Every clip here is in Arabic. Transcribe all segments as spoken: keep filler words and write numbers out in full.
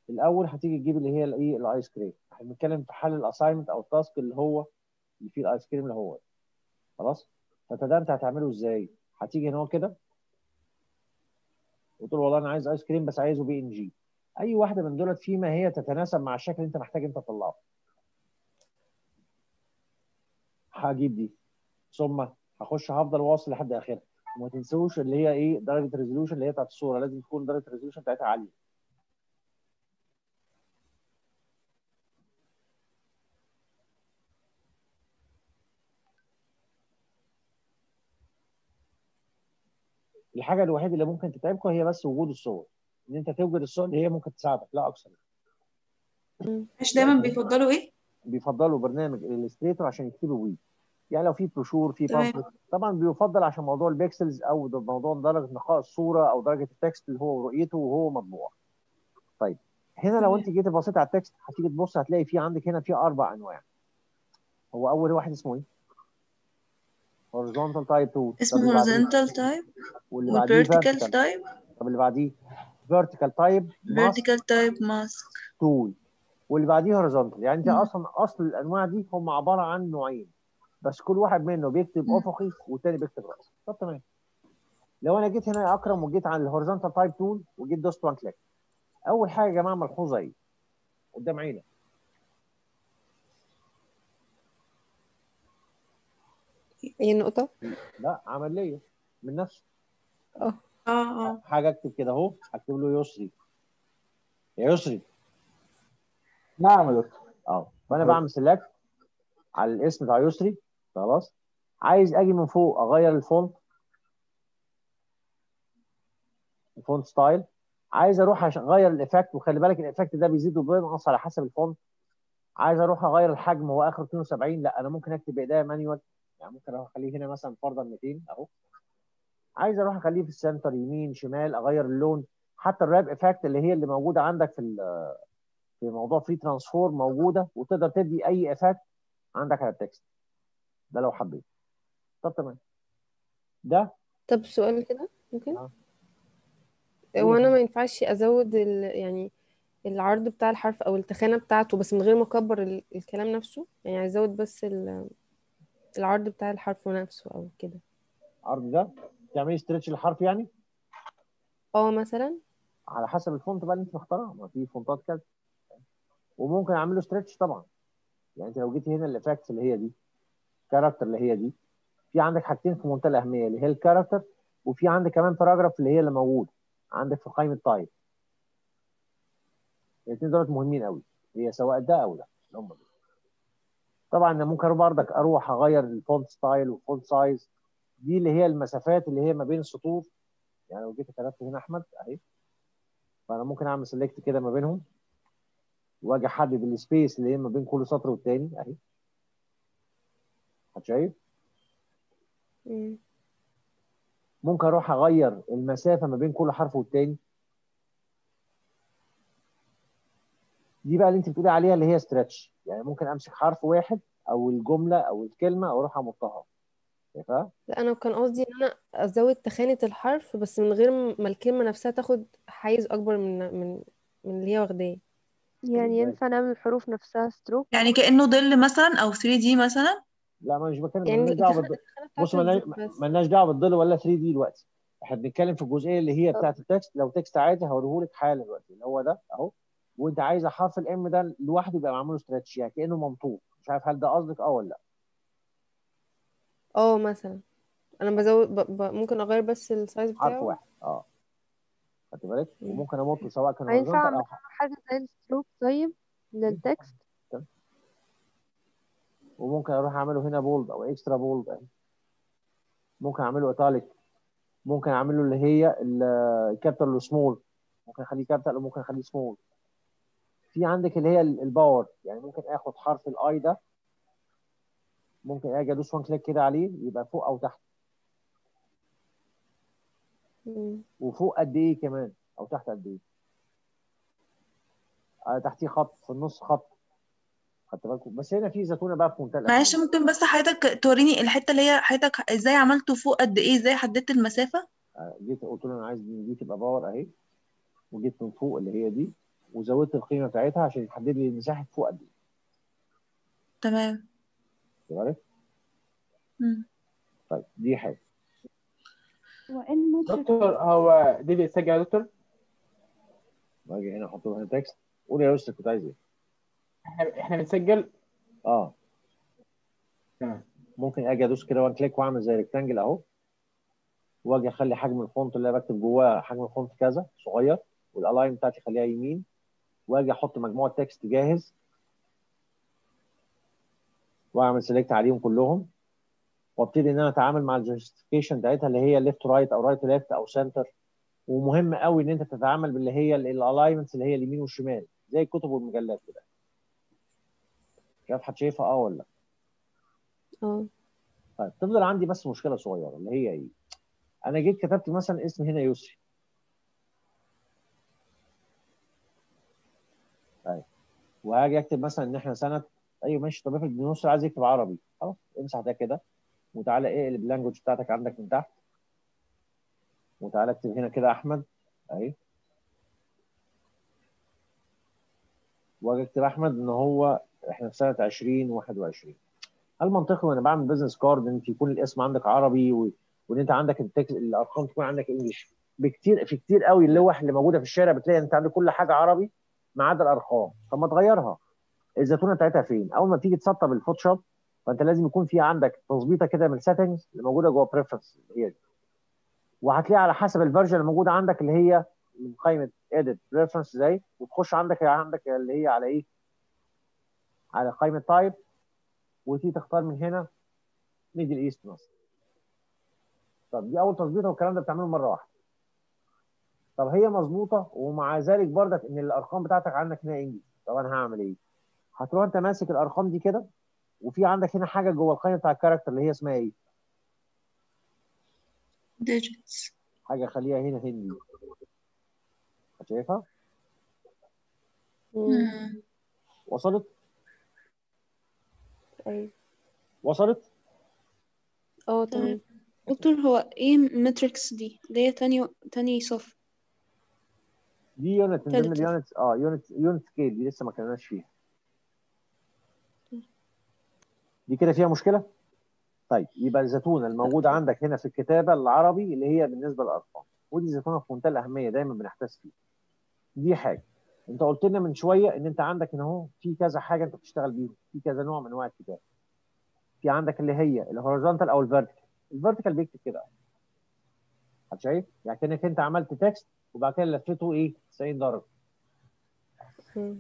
الاول هتيجي تجيب اللي هي الايه الايس كريم. احنا بنتكلم في حل الاساينمنت او التاسك اللي هو اللي فيه الايس كريم اللي هو خلاص. فده انت هتعمله ازاي؟ هتيجي هنا كده وتقول والله انا عايز ايس كريم بس عايزه بي ان جي. اي واحده من دولت فيما هي تتناسب مع الشكل اللي انت محتاج انت تطلعه. هجيب دي ثم هخش هفضل واصل لحد اخرها. وما تنسوش اللي هي ايه درجه الريزولوشن اللي هي بتاعت الصوره، لازم تكون درجه الريزولوشن بتاعتها عاليه. الحاجه الوحيده اللي ممكن تتعبكم هي بس وجود الصور، ان انت توجد الصور اللي هي ممكن تساعدك لا اكثر. مش دايما بيفضلوا ايه؟ بيفضلوا برنامج الستريتور عشان يكتبوا وي. يعني لو في بروشور في تمام. بامفلت طبعا بيفضل عشان موضوع البيكسلز او ده موضوع درجه نقاء الصوره او درجه التكست اللي هو رؤيته وهو مطبوع. طيب هنا لو انت تمام. جيت بصيت على التكست هتيجي تبص هتلاقي في عندك هنا في اربع انواع. هو اول واحد اسمه ايه؟ horizontal type tool. طب اسمه اللي بعديه؟ horizontal type واللي و بعديه vertical vertical. type طب اللي بعديه vertical type mask vertical type mask. tool. واللي بعديه horizontal. يعني انت مم. اصلا اصل الانواع دي هم عباره عن نوعين بس كل واحد منه بيكتب مم. افقي والتاني بيكتب راسي. طب تمام. لو انا جيت هنا يا اكرم وجيت على الهوريزونتال تايب تول وجيت دوست وان كليك، اول حاجه يا جماعه ملحوظه ايه قدام عينك؟ اي نقطة؟ لا عمليه من نفسه. اه. اه اه حاجه اكتب كده اهو، هكتب له يسري. يا يسري. نعم يا دكتور. اه فانا بعمل سيلكت على الاسم بتاع يسري. خلاص. عايز اجي من فوق اغير الفونت، الفونت ستايل. عايز اروح عشان اغير الايفكت، وخلي بالك الايفكت ده بيزيد وبينقص على حسب الفونت. عايز اروح اغير الحجم هو اخر اتنين وسبعين، لا انا ممكن اكتب بايديا مانيوال. يعني ممكن اروح اخليه هنا مثلا فرضا ميتين اهو. عايز اروح اخليه في السنتر يمين شمال، اغير اللون. حتى الراب افكت اللي هي اللي موجوده عندك في في موضوع فري ترانسفورم موجوده، وتقدر تدي اي افكت عندك على التكست ده لو حبيت. طب تمام. ده طب سؤال كده ممكن؟ آه. هو انا ما ينفعش ازود ال... يعني العرض بتاع الحرف او التخانة بتاعته بس من غير ما اكبر ال... الكلام نفسه؟ يعني عايز ازود بس ال... العرض بتاع الحرف نفسه او كده. العرض ده تعملي ستريتش للحرف يعني اه مثلا. على حسب الفونت بقى اللي انت مختارها، ما في فونتات كده. وممكن اعمل له ستريتش طبعا. يعني انت لو جيتي هنا الافكتس اللي هي دي كاركتر اللي هي دي، في عندك حاجتين في منتهى الاهميه اللي هي الكاركتر، وفي عندك كمان باراجراف اللي هي اللي موجود عندك في قائمه تايب. الاثنين دول مهمين قوي، هي سواء ده او ده هم دول. طبعا انا ممكن برضك اروح اغير الفونت ستايل والفونت سايز، دي اللي هي المسافات اللي هي ما بين السطور. يعني لو جيت كتبت هنا احمد اهي، فانا ممكن اعمل سيلكت كده ما بينهم واجي احدد السبيس اللي هي ما بين كل سطر والتاني اهي. شايف؟ مم. ممكن اروح اغير المسافه ما بين كل حرف والتاني. دي بقى اللي انت بتقولي عليها اللي هي ستريتش. يعني ممكن امسك حرف واحد او الجمله او الكلمه واروح امطها. شايفها؟ لا انا كان قصدي ان انا ازود تخانة الحرف بس من غير ما الكلمة نفسها تاخد حيز اكبر من من من اللي هي واخداه. يعني ازاي؟ ينفع نعمل الحروف نفسها ستروك؟ يعني كأنه ظل مثلا او ثري دي مثلا. لا ما مش بتكلم، يعني مالناش دعوه التخانة بالض... التخانة بص بتاعته مالناش تزيد بس. مالناش دعوه بالظل ولا ثري دي دلوقتي. احنا بنتكلم في الجزئيه اللي هي طب بتاعت التكست. لو تكست عادي هوريه لك حالا دلوقتي اللي هو ده اهو. وانت عايزه حرف الام ده لوحده يبقى معمول ستريتش يعني كانه ممطوط. مش عارف هل ده قصدك اه ولا لا. اه مثلا انا بزود ب... ب... ممكن اغير بس السايز حرف بتاعه. واحد اه. خدت بالك؟ مم. وممكن امطه سواء كان هينفع هوريزونتال اعمل او له حاجة زي الستروك طيب للتكست؟ تمام. وممكن اروح اعمله هنا بولد او اكسترا بولد اهي. ممكن اعمله ايتاليك. ممكن اعمله اللي هي الكابيتال والسمول. ممكن اخليه كابيتال وممكن اخليه سمول. في عندك اللي هي الباور. يعني ممكن اخد حرف الاي ده، ممكن اجي ادوس وان كليك كده عليه يبقى فوق او تحت. مم. وفوق قد ايه كمان او تحت قد ايه. آه تحتيه خط، في النص خط. خدت بالكم؟ بس هنا في زيتونه بقى في منتهى معلش الاهميه. ممكن بس حضرتك توريني الحتة اللي هي حضرتك ازاي عملته فوق قد ايه، ازاي حددت المسافة؟ آه جيت قلت له انا عايز دي تبقى باور اهي، وجيت من فوق اللي هي دي وزودت القيمه بتاعتها عشان يحدد لي مساحه فوق قد ايه. تمام. عارف؟ مم. طيب دي حاجه. هو ايه الماتريكس؟ دكتور هو دي بيتسجل يا دكتور؟ باجي هنا احط له هنا تكست. قول يا يوسف كنت عايز ايه؟ احنا احنا بنسجل. اه تمام. ممكن اجي ادوس كده وان كليك واعمل زي ريكتانجل اهو، واجي اخلي حجم الفونت اللي انا بكتب جواه حجم الفونت كذا صغير، والالاين بتاعتي اخليها يمين، واجي احط مجموعه تكست جاهز واعمل سيلكت عليهم كلهم، وابتدي ان انا اتعامل مع الجاستيفيكيشن بتاعتها اللي هي ليفت رايت او رايت ليفت او سنتر. ومهم قوي ان انت تتعامل باللي هي الالاينمنتس اللي هي اليمين والشمال زي الكتب والمجلات كده. مش عارف حد شايفها اه ولا لا؟ اه. طيب تفضل عندي بس مشكله صغيره اللي هي ايه؟ انا جيت كتبت مثلا اسم هنا يسري. طيب وهاجي اكتب مثلا ان احنا سنه، ايوه ماشي. طب افرض ابن يسري عايز يكتب عربي، خلاص امسح ده كده وتعالى اقلب اللانجوج بتاعتك عندك من تحت، وتعالى اكتب هنا كده احمد اهي، واجي اكتب احمد ان هو احنا في سنه ألفين وواحد وعشرين. هل منطقي وانا بعمل بزنس كارد ان انت يكون الاسم عندك عربي و... وان انت عندك التكس... الارقام تكون عندك انجلش؟ بكتير في كتير قوي اللوح اللي موجوده في الشارع بتلاقي انت عندك كل حاجه عربي ما عدا الارقام. طب ما تغيرها. الزتونه بتاعتها فين؟ اول ما تيجي تسطب الفوتوشوب فانت لازم يكون في عندك تظبيطه كده من السيتنجز اللي موجوده جوه بريفرنس هي دي، وهتلاقي على حسب الفيرجن اللي موجوده عندك اللي هي من قائمه اديت بريفرنس زي، وتخش عندك عندك اللي هي على ايه؟ على قائمه تايب، وتيجي تختار من هنا ميدل ايست مثلا. طب دي اول تظبيطه والكلام ده بتعمله مره واحده. طب هي مظبوطه ومع ذلك برضك ان الارقام بتاعتك عندك هنا انجلش، طب انا هعمل ايه؟ هتروح انت ماسك الارقام دي كده، وفي عندك هنا حاجه جوه القائمه بتاع الكاركتر اللي هي اسمها ايه؟ digits. حاجه خليها هنا هندي، شايفها؟ مم. مم. وصلت؟ ايوه. وصلت؟ اه تمام. تمام. دكتور هو ايه ماتريكس دي اللي هي تاني تاني صف دي يونت من ضمن تالتة؟ اليونتس، اه يونت يونت سكيل دي لسه ما كناش فيها. دي كده فيها مشكله؟ طيب يبقى الزتونه الموجوده عندك هنا في الكتابه العربي اللي هي بالنسبه للارقام، ودي زتونه في منتهى الاهميه دايما بنحتاج فيها. دي حاجه. انت قلت لنا من شويه ان انت عندك هنا اهو في كذا حاجه انت بتشتغل بيهم، في كذا نوع من انواع الكتابه. في عندك اللي هي الهوريزونتال او الفيرتيكال. الفيرتيكال بيكتب كده، هت شايف؟ يعني كانك انت عملت تكست وبعد كده لفيته ايه؟ تسعين درجه. مم.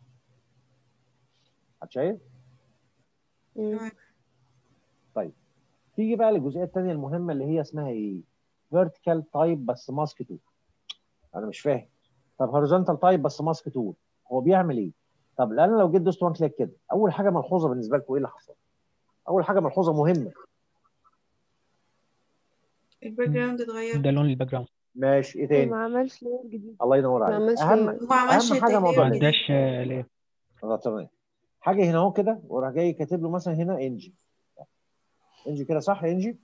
هت شايف؟ مم. تمام. طيب تيجي بقى للجزئيه الثانيه المهمه اللي هي اسمها ايه؟ فيرتيكال تايب بس ماسك تول. انا مش فاهم. طب هوريزونتال تايب بس ماسك تول هو بيعمل ايه؟ طب انا لو جيت دوست وان كليك كده، اول حاجه ملحوظه بالنسبه لكم ايه اللي حصل؟ اول حاجه ملحوظه مهمه. الباك جراوند اتغير. ده لون الباك جراوند. ماشي ايه تاني؟ ما عملش لير جديد. الله ينور ما عليك. عملش اهم ليه. هو ما عملش اهم حاجه موضوع ما تغيير الاسم. جديد. اداش آه، ليه. اه تمام. حاجه هنا اهو كده وراح جاي كاتب له مثلا هنا انجي. انجي كده صح انجي؟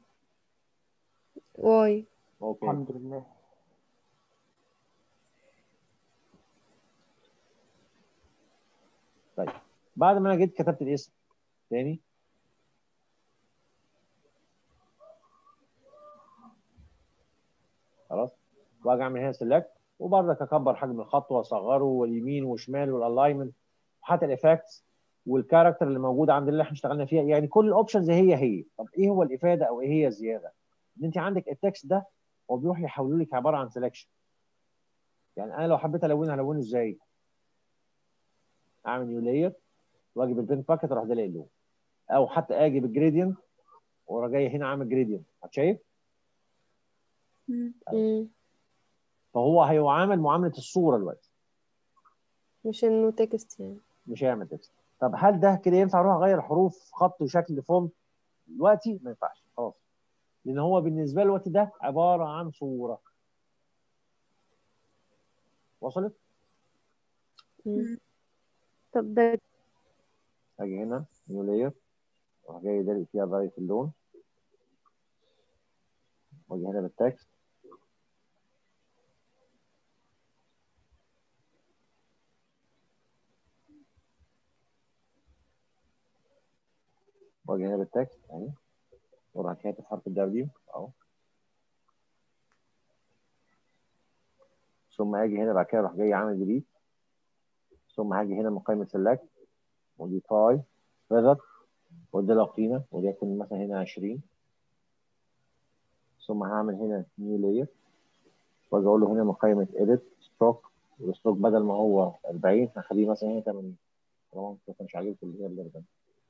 واي. اوكي. الحمد لله. طيب بعد ما انا جيت كتبت الاسم تاني، خلاص، واجي اعمل هنا سيلكت، وبرضك اكبر حجم الخط واصغره واليمين وشمال والالاينمنت وحتى الايفكتس والكاركتر اللي موجود عند اللي احنا اشتغلنا فيها. يعني كل الاوبشنز هي هي. طب ايه هو الافاده او ايه هي الزياده؟ ان انت عندك التكست ده هو بيروح يحوله لك عباره عن سelection. يعني انا لو حبيت الونه هلونه ازاي؟ اعمل نيو لاير واجي بالبين باكت اروح دايق اللون، او حتى اجي بالجريدينت واروح جاي هنا عامل جريدينت. شايف؟ مم. مم. فهو هيعامل معامله الصوره دلوقتي، مش انه تكست يعني. مش هيعمل تكست. طب هل ده كده ينفع اروح اغير حروف خط وشكل فونت دلوقتي؟ ما ينفعش خلاص، لان هو بالنسبه له الوقت ده عباره عن صوره. وصلت؟ مم. مم. طب ده اجي هنا نيو لاير اروح جاي داري فيها فاريت اللون، واجي هنا بالتكست واجي هنا بالتكست اهي، واروح كاتب حرف الدبليو اهو، ثم اجي هنا بعد كده اروح جاي عامل ديليت، ثم هاجي هنا من قائمه سيلكت موديفاي فيذر، وادي له قيمه وليكن مثلا هنا عشرين، ثم هعمل هنا نيو لاير، واجي اقول له هنا من قائمه اديت ستروك، والستروك بدل ما هو أربعين هخليه مثلا هنا ثمانين، طبعا ما كانش عاجبكم اللي هي اللي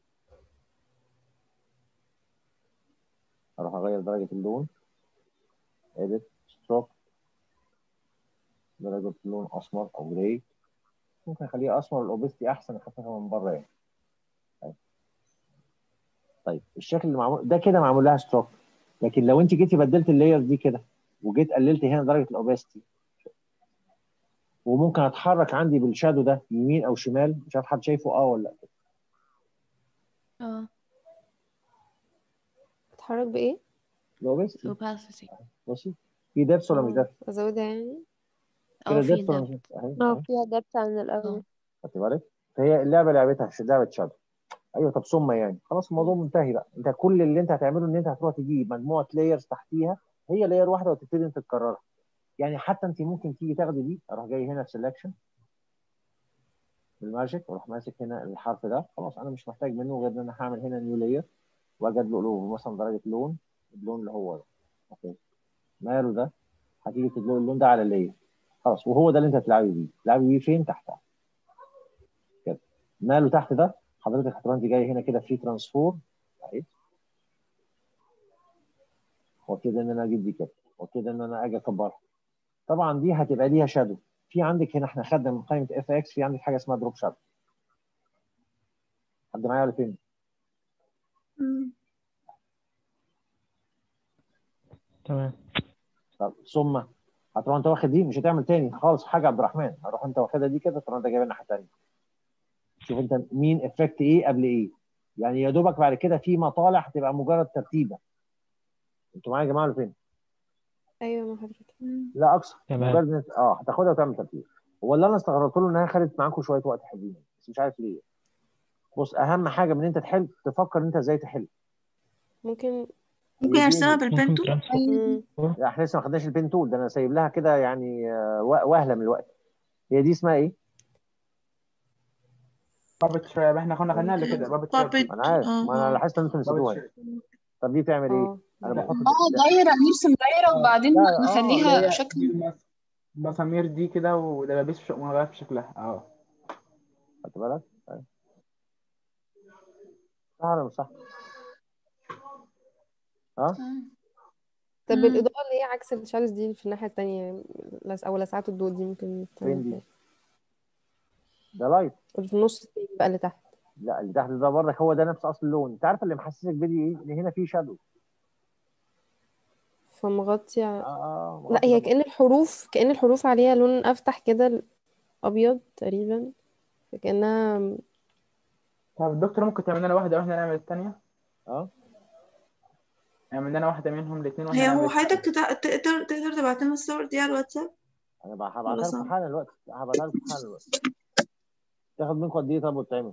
اروح اغير درجه اللون، اديت ستروك، درجه اللون اسمر او جراي، ممكن اخليه اسمر، الاوبستي احسن اخففها من بره يعني. طيب. طيب الشكل اللي معمول ده كده معمول لها ستروك، لكن لو انت جيتي بدلت اللاير دي كده وجيت قللت هنا درجه الاوبستي، وممكن اتحرك عندي بالشادو ده يمين او شمال، مش عارف حد شايفه اه ولا لا. اه اتحرك بايه؟ الاوبستي opacity. بصي في دبس ولا مش اه دبس؟ ازودها يعني. كده اه في دبس ولا مش depth. دبس؟ اهي اه اهي، فيها دبت عن الأول. اه خدت بالك؟ فهي اللعبه لعبتها مش لعبه شادو. ايوه طب ثم يعني خلاص الموضوع منتهي بقى، انت كل اللي انت هتعمله ان انت هتروح تجيب مجموعه لايرز تحتيها، هي لاير واحده وتبتدي انت تكررها. يعني حتى انت ممكن تيجي تاخدي دي، اروح جاي هنا في سelection بالماجيك، واروح ماسك هنا الحرف ده، خلاص انا مش محتاج منه غير ان انا هعمل هنا نيو لاير، واجي ادلق له مثلا درجه لون، اللون اللي هو ده اوكي، ماله ده، هتيجي تدلق اللون ده على اللاير، خلاص وهو ده اللي انت هتلعبي بيه، تلعبي بيه فين؟ تحتها كده. ماله تحت ده، حضرتك هتروح انت جاي هنا كده في ترانسفورم اهي، وابتدي ان انا اجيب دي كده، وابتدي ان انا اجي اكبرها. طبعا دي هتبقى ليها شادو، في عندك هنا احنا خدنا من قائمه اف اكس، في عندك حاجه اسمها دروب شادو. حد معايا ولا فين؟ مم. تمام. طب ثم هتروح انت واخد دي، مش هتعمل تاني خالص حاجه عبد الرحمن، هروح انت واخدها دي كده، تروح انت جايبها الناحيه الثانيه. شوف انت مين افكت ايه قبل ايه، يعني يا دوبك بعد كده في مطالع هتبقى مجرد ترتيبه. انتوا معايا يا جماعه ولا فين؟ ايوه مع حضرتك. مم. لا اقصى تمام. مجرد إن- اه هتاخدها وتعمل ترتيب. هو اللي انا استغربت له انها خدت معاكم شويه وقت حلوين، بس مش عارف ليه. بص اهم حاجه من ان انت تحل، تفكر انت ازاي تحل. ممكن. ممكن هي دي ارسمها اللي- ممكن بالبنتو. ترانسفورم. مم. لا احنا لسه ما خدناش البين تول ده، انا سايب لها كده يعني آه، وهله من الوقت. هي دي اسمها ايه؟ بابت شراب، احنا كنا خدناها قبل كده، بابت شراب دي. انا بابت عارف، اه ما انا اه لاحظت ان انتوا بابت نسيتوها. شراب. طب دي تعمل ايه؟ اه انا لا. بحط اه ده. دايرة، نرسم دايرة اه وبعدين لا اه اللي نخليها هي شكل. دي المس- المسامير دي كده، ودبابيس في- ونغير في شكلها. اه خدت بالك؟ طيب. صح ولا مش صح؟ ها؟ طب مم. الإضاءة اللي هي عكس الشمس دي في الناحية التانية، لس- أو لسعات الضوء دي ممكن تعمل فين دي؟ ازاي؟ ده لايت. اللي في النص التاني بقى اللي تحت. لا اللي تحت ده برضك هو ده نفس اصل اللون، انت عارف اللي محسسك بدي ايه؟ ان هنا في شادو. فمغطي اه ع- اه لا مغطي هي طبعا. كأن الحروف كأن الحروف عليها لون أفتح كده، أبيض تقريبا، كأنها. طب الدكتور ممكن تعمل لنا واحدة واحنا نعمل التانية؟ اه اعمل لنا واحدة منهم الاثنين واحنا هي نعمل هو التانية. حضرتك تقدر تقدر تقدر تبعت لنا الصور دي على الواتساب انا بقى ولا هبعتها لكم صعب؟ حالا دلوقتي، هبعتها لكم حالا دلوقتي. تاخد منكم قد ايه طب وتعمل؟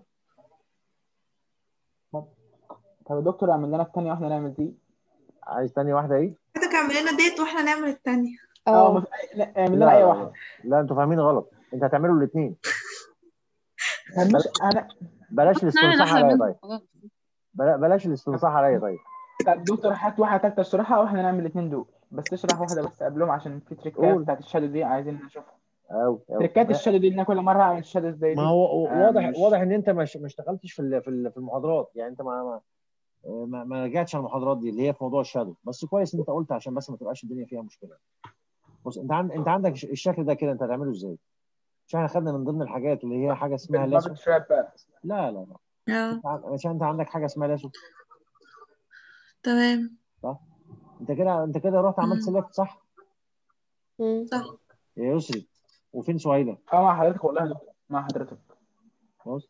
طب طب الدكتور اعمل لنا التانية واحنا نعمل دي. عايز تاني واحده ايه؟ حضرتك اعمل لنا ديت واحنا نعمل التانية. اه اه مف... لا، اعمل لنا لا اي لا واحدة. لا لا انتوا فاهمين غلط، انت هتعملوا الاثنين. طب مش انا. بلاش نعمل الاستنصاح واحدة عليا منهم طيب، خلاص. بلا- بلاش الاستنصاح عليا طيب. طب دكتور هات واحدة تالتة اشرحها واحنا نعمل الاثنين دول، بس تشرح واحدة بس قبلهم عشان في تريكاية قول. بتاعت الشادو دي عايزين نشوفها. أو أو تريكات الشادو دي ان أنا كل مرة اعمل شادو زي ما دي. هو آه واضح واضح مش ان انت مش ما اشتغلتش في ال- في ال- في المحاضرات، يعني انت ما ما ما, ما رجعتش على المحاضرات دي اللي هي في موضوع الشادو، بس كويس ان انت قلت عشان بس ما تبقاش الدنيا فيها مشكله. بص انت عند انت عندك الشكل ده كده، انت هتعمله ازاي؟ عشان احنا خدنا من ضمن الحاجات اللي هي حاجه اسمها لاسو. بالبابت شراب بقى. لا لا لا اه انت عن- عشان انت عندك حاجه اسمها لاسو، تمام. صح؟ انت كده انت كده رحت عملت مم. سيلكت صح؟ مم. صح. يا يسري وفين سهيله؟ اه مع حضرتك والله يا دكتور، مع حضرتك. بص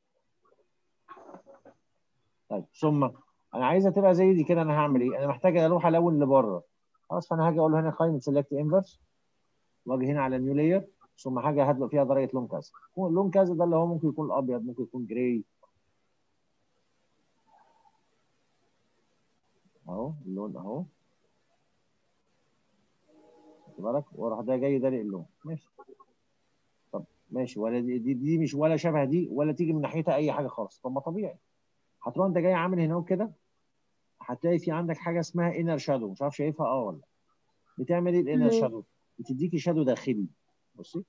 طيب ثم انا عايزها تبقى زي دي كده، انا هعمل ايه؟ انا محتاج اروح الون لبره، خلاص فانا هاجي اقول له هنا قائمه سيلكت انفرس، واجي هنا على نيو لاير، ثم حاجه هدلق فيها درجه لون كذا، لون كذا ده اللي هو ممكن يكون الابيض، ممكن يكون جراي. اهو اللون اهو، خد بالك، وراح ده جاي دلق اللون. ماشي. طب ماشي، ولا دي, دي دي مش ولا شبه دي ولا تيجي من ناحيتها اي حاجه خالص. طب ما طبيعي. هتروح انت جاي عامل هنا وكده، هتلاقي في عندك حاجه اسمها انر شادو، مش عارف شايفها اه ولا؟ بتعمل ايه الانر مم. شادو؟ بتديكي شادو داخلي. بصي،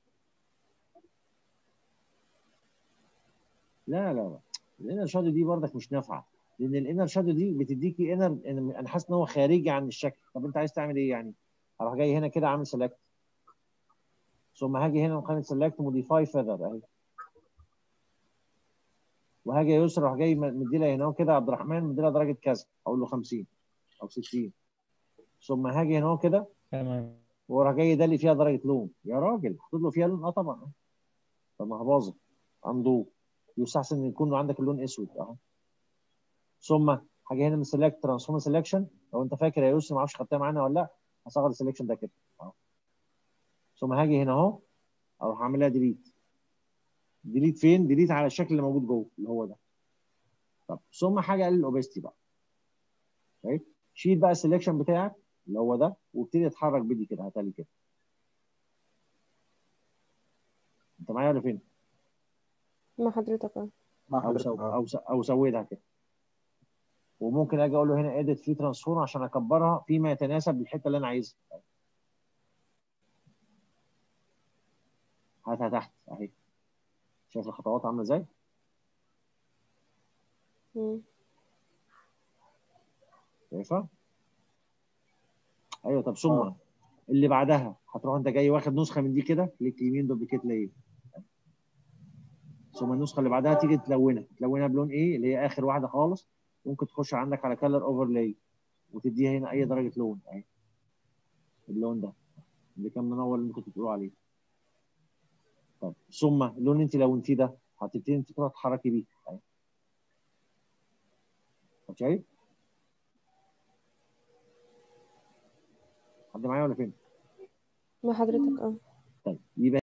لا لا لا، الانر شادو دي برضك مش نافعه، لان الانر شادو دي بتديكي انر، انا حاسس ان هو خارجي عن الشكل. طب انت عايز تعمل ايه يعني؟ هروح جاي هنا كده عامل سيلكت، ثم هاجي هنا وخانه سيلكت موديفاي فيذر اهي، وهاجي يسرى اروح جاي مدي لها هنا كده عبد الرحمن مدي لها درجه كذا، اقول له خمسين او ستين، ثم هاجي هنا كده تمام. واروح جاي ده اللي فيها درجه لون. يا راجل حطيت له فيها لون؟ اه طبعا. طب ما باظت. اندو، يستحسن ان يكون عندك اللون اسود اهو. ثم هاجي هنا من سيلكت ترانسفورم سيلكشن، لو انت فاكر يا يوسف، ما اعرفش خدتها معانا ولا لا، هصغر السيلكشن ده كده اهو. ثم هاجي هنا اهو اروح اعمل لها ديليت. ديليت فين؟ ديليت على الشكل اللي موجود جوه اللي هو ده. طب ثم حاجه اقلل الاوبستي بقى. طيب شيل بقى السيلكشن بتاعك اللي هو ده، وابتدي اتحرك بدي كده، هتالي كده. انت معايا ولا فين؟ مع حضرتك اه. مع او حضرتك سو اه. او سو او سودها كده. وممكن اجي اقول له هنا اديت في ترانسفورم عشان اكبرها فيما يتناسب بالحته اللي انا عايزها. هاتها تحت اهي. شايف الخطوات عامله ازاي؟ مم. شايفها؟ ايوه. طب ثم اه. اللي بعدها هتروح انت جاي واخد نسخه من دي كده، كليك يمين دوبليكيت لاير، ثم النسخه اللي بعدها تيجي تلونها. تلونها بلون ايه؟ اللي هي اخر واحده خالص. ممكن تخش عندك على كلر اوفرلاي وتديها هنا اي درجه لون اهي، اللون ده اللي كان منور اللي انت كنت بتقولوا عليه. طب ثم اللون اللي انت لونتيه ده هتبتدي انت كده تتحركي بيه اهي. طب شايف؟ حد معايا ولا فين؟ مع حضرتك اه. طيب يبقى